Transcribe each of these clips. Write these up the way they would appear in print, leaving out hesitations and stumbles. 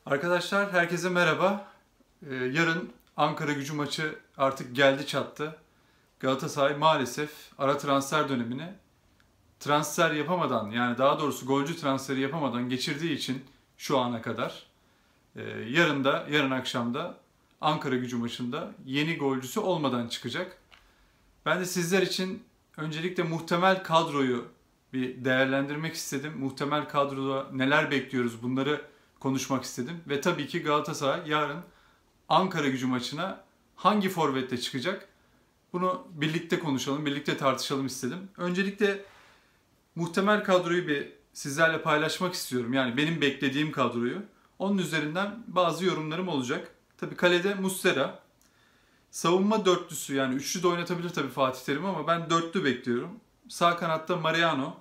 Arkadaşlar herkese merhaba. Yarın Ankara-Gücü maçı artık geldi çattı. Galatasaray maalesef ara transfer dönemini transfer yapamadan, yani daha doğrusu golcü transferi yapamadan geçirdiği için şu ana kadar yarın akşam da Ankara-Gücü maçında yeni golcüsü olmadan çıkacak. Ben de sizler için öncelikle muhtemel kadroyu bir değerlendirmek istedim. Muhtemel kadroda neler bekliyoruz, bunları konuşmak istedim. Ve tabii ki Galatasaray yarın Ankara-Gücü maçına hangi forvetle çıkacak? Bunu birlikte konuşalım, birlikte tartışalım istedim. Öncelikle muhtemel kadroyu bir sizlerle paylaşmak istiyorum. Yani benim beklediğim kadroyu. Onun üzerinden bazı yorumlarım olacak. Tabii kalede Muslera. Savunma dörtlüsü, yani üçlü de oynatabilir tabii Fatih Terim ama ben dörtlü bekliyorum. Sağ kanatta Mariano,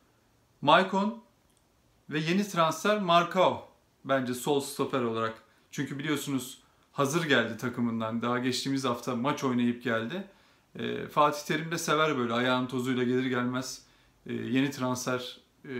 Maicon ve yeni transfer Marcao. Bence sol stoper olarak. Çünkü biliyorsunuz hazır geldi takımından. Daha geçtiğimiz hafta maç oynayıp geldi. Fatih Terim de sever böyle ayağın tozuyla gelir gelmez yeni transfer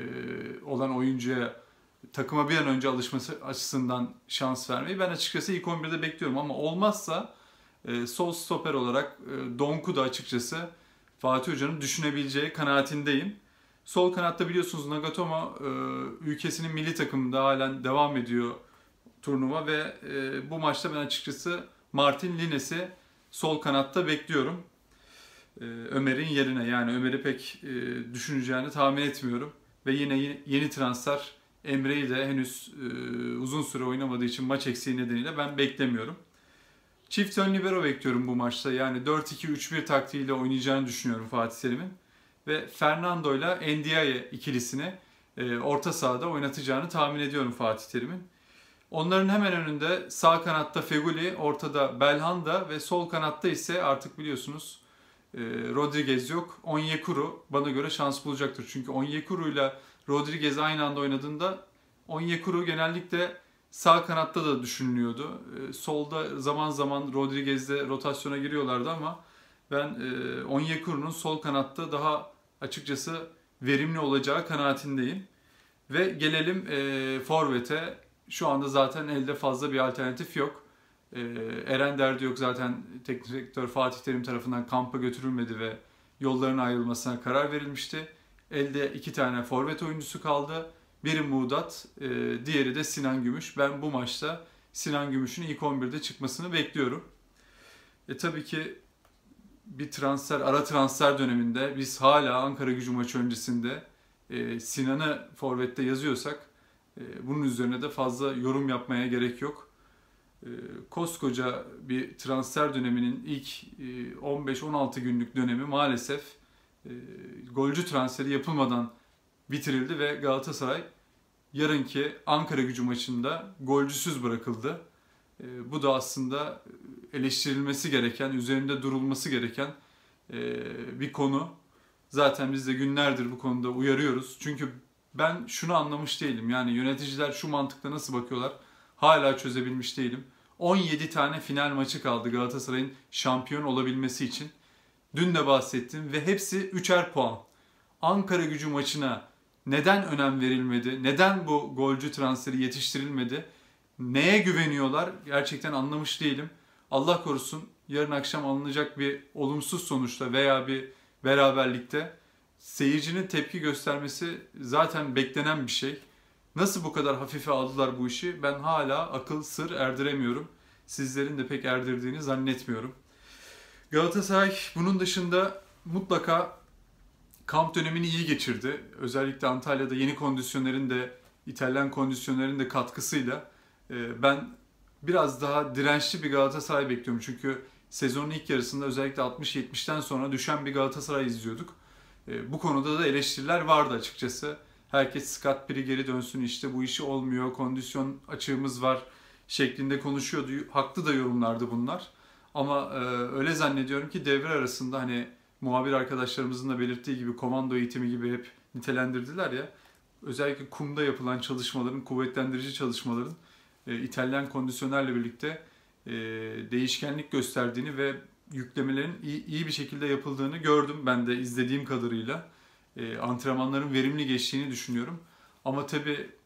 olan oyuncuya takıma bir an önce alışması açısından şans vermeyi. Ben açıkçası ilk 11'de bekliyorum ama olmazsa sol stoper olarak Donk'u da açıkçası Fatih Hoca'nın düşünebileceği kanaatindeyim. Sol kanatta biliyorsunuz Nagatomo ülkesinin milli takımında halen devam ediyor turnuva ve bu maçta ben açıkçası Martin Lines'i sol kanatta bekliyorum. Ömer'in yerine, yani Ömer'i pek düşüneceğini tahmin etmiyorum. Ve yine yeni transfer Emre'yi de henüz uzun süre oynamadığı için maç eksiği nedeniyle ben beklemiyorum. Çift ön libero bekliyorum bu maçta. Yani 4-2-3-1 taktiğiyle oynayacağını düşünüyorum Fatih Terim'in. Ve Fernando ile Ndiaye ikilisini orta sahada oynatacağını tahmin ediyorum Fatih Terim'in. Onların hemen önünde sağ kanatta Feguli, ortada Belhanda ve sol kanatta ise artık biliyorsunuz Rodriguez yok. Onyekuru bana göre şans bulacaktır. Çünkü Onyekuru ile Rodriguez aynı anda oynadığında Onyekuru genellikle sağ kanatta da düşünülüyordu. Solda zaman zaman Rodriguez'le rotasyona giriyorlardı ama ben Onyekuru'nun sol kanatta daha açıkçası verimli olacağı kanaatindeyim. Ve gelelim forvete. Şu anda zaten elde fazla bir alternatif yok. Eren Derdi yok, zaten teknik direktör Fatih Terim tarafından kampa götürülmedi ve yolların ayrılmasına karar verilmişti. Elde iki tane forvet oyuncusu kaldı. Biri Muğdat, diğeri de Sinan Gümüş. Ben bu maçta Sinan Gümüş'ün ilk 11'de çıkmasını bekliyorum. Tabii ki bir ara transfer döneminde biz hala Ankara-Gücü maçı öncesinde Sinan'ı forvette yazıyorsak bunun üzerine de fazla yorum yapmaya gerek yok. Koskoca bir transfer döneminin ilk 15-16 günlük dönemi maalesef golcü transferi yapılmadan bitirildi ve Galatasaray yarınki Ankara-Gücü maçında golcüsüz bırakıldı. Bu da aslında eleştirilmesi gereken, üzerinde durulması gereken bir konu. Zaten biz de günlerdir bu konuda uyarıyoruz. Çünkü ben şunu anlamış değilim. Yani yöneticiler şu mantıkla nasıl bakıyorlar? Hala çözebilmiş değilim. 17 tane final maçı kaldı Galatasaray'ın şampiyon olabilmesi için. Dün de bahsettim ve hepsi 3'er puan. Ankara-Gücü maçına neden önem verilmedi? Neden bu golcü transferi yetiştirilmedi? Neye güveniyorlar? Gerçekten anlamış değilim. Allah korusun yarın akşam alınacak bir olumsuz sonuçta veya bir beraberlikte seyircinin tepki göstermesi zaten beklenen bir şey. Nasıl bu kadar hafife aldılar bu işi? Ben hala akıl sır erdiremiyorum. Sizlerin de pek erdirdiğini zannetmiyorum. Galatasaray bunun dışında mutlaka kamp dönemini iyi geçirdi. Özellikle Antalya'da yeni kondisyonerin de İtalyan kondisyonerin de katkısıyla ben biraz daha dirençli bir Galatasaray bekliyorum. Çünkü sezonun ilk yarısında özellikle 60-70'ten sonra düşen bir Galatasaray izliyorduk. Bu konuda da eleştiriler vardı açıkçası. Herkes Scott Piri geri dönsün, işte bu işi olmuyor, kondisyon açığımız var şeklinde konuşuyordu. Haklı da yorumlardı bunlar. Ama öyle zannediyorum ki devre arasında hani muhabir arkadaşlarımızın da belirttiği gibi komando eğitimi gibi hep nitelendirdiler ya. Özellikle kumda yapılan çalışmaların, kuvvetlendirici çalışmaların İtalyan kondisyonerle birlikte değişkenlik gösterdiğini ve yüklemelerin iyi bir şekilde yapıldığını gördüm ben de izlediğim kadarıyla. Antrenmanların verimli geçtiğini düşünüyorum. Ama tabii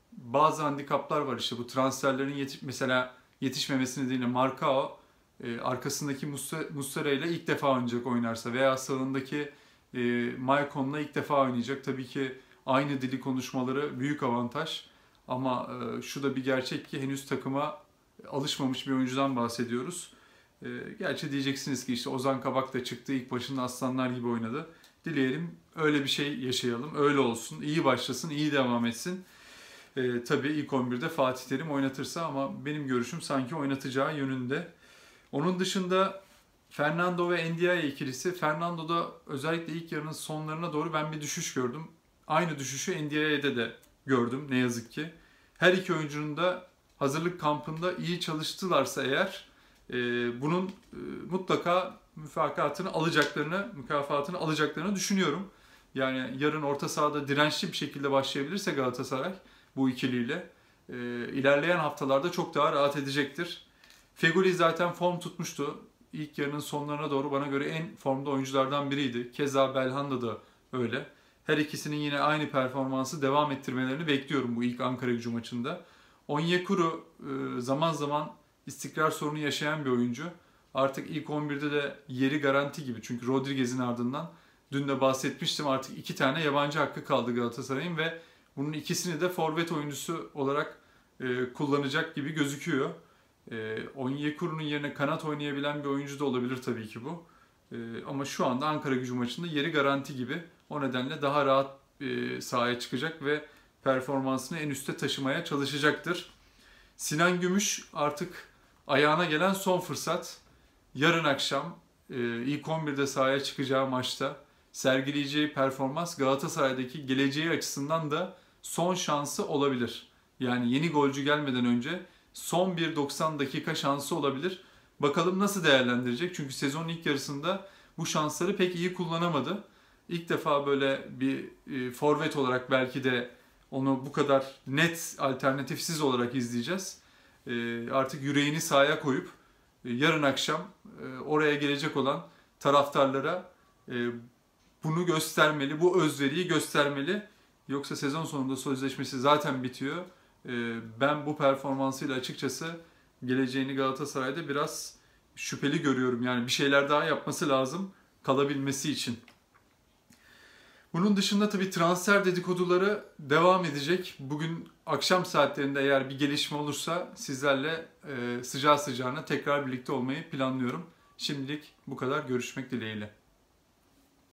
bazı handikaplar var işte bu transferlerin mesela yetişmemesi nedeniyle Marcao arkasındaki Muslera ile ilk defa oynayacak oynarsa veya sağındaki Maicon'la ilk defa oynayacak. Tabii ki aynı dili konuşmaları büyük avantaj. Ama şu da bir gerçek ki henüz takıma alışmamış bir oyuncudan bahsediyoruz. Gerçi diyeceksiniz ki işte Ozan Kabak da çıktı, ilk başında aslanlar gibi oynadı. Dileyelim öyle bir şey yaşayalım, öyle olsun, iyi başlasın, iyi devam etsin. Tabii ilk 11'de Fatih Terim oynatırsa ama benim görüşüm sanki oynatacağı yönünde. Onun dışında Fernando ve Ndiaye ikilisi, Fernando'da özellikle ilk yarının sonlarına doğru ben bir düşüş gördüm. Aynı düşüşü Ndiaye'de de gördüm ne yazık ki. Her iki oyuncunun da hazırlık kampında iyi çalıştılarsa eğer bunun mutlaka mükafatını alacaklarını düşünüyorum. Yani yarın orta sahada dirençli bir şekilde başlayabilirse Galatasaray bu ikiliyle ilerleyen haftalarda çok daha rahat edecektir. Feguli zaten form tutmuştu. İlk yarının sonlarına doğru bana göre en formda oyunculardan biriydi. Keza Belhanda da öyle. Her ikisinin yine aynı performansı devam ettirmelerini bekliyorum bu ilk Ankara-Gücü maçında. Onyekuru zaman zaman istikrar sorunu yaşayan bir oyuncu. Artık ilk 11'de de yeri garanti gibi. Çünkü Rodriguez'in ardından dün de bahsetmiştim, artık 2 tane yabancı hakkı kaldı Galatasaray'ın ve bunun ikisini de forvet oyuncusu olarak kullanacak gibi gözüküyor. Onyekuru'nun yerine kanat oynayabilen bir oyuncu da olabilir tabii ki bu. Ama şu anda Ankara-Gücü maçında yeri garanti gibi. O nedenle daha rahat sahaya çıkacak ve performansını en üste taşımaya çalışacaktır. Sinan Gümüş artık ayağına gelen son fırsat. Yarın akşam ilk 11'de sahaya çıkacağı maçta sergileyeceği performans Galatasaray'daki geleceği açısından da son şansı olabilir. Yani yeni golcü gelmeden önce son bir 90 dakika şansı olabilir. Bakalım nasıl değerlendirecek? Çünkü sezonun ilk yarısında bu şansları pek iyi kullanamadı. İlk defa böyle bir forvet olarak belki de onu bu kadar net alternatifsiz olarak izleyeceğiz. Artık yüreğini sahaya koyup yarın akşam oraya gelecek olan taraftarlara bunu göstermeli, bu özveriyi göstermeli. Yoksa sezon sonunda sözleşmesi zaten bitiyor. Ben bu performansıyla açıkçası geleceğini Galatasaray'da biraz şüpheli görüyorum. Yani bir şeyler daha yapması lazım kalabilmesi için. Bunun dışında tabii transfer dedikoduları devam edecek. Bugün akşam saatlerinde eğer bir gelişme olursa sizlerle sıcağı sıcağına tekrar birlikte olmayı planlıyorum. Şimdilik bu kadar. Görüşmek dileğiyle.